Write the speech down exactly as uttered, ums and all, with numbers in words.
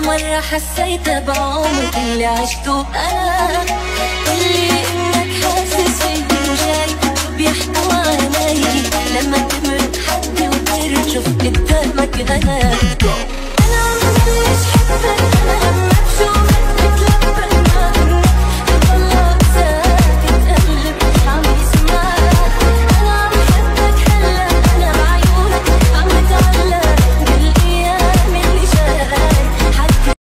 مرة حسيت بعمري اللي عشته أنا، اللي إنك حاسس فيه وجاي بيحكوا عيني لما تمرق حدي وترجف قدامك أنا. أنا عم بعيش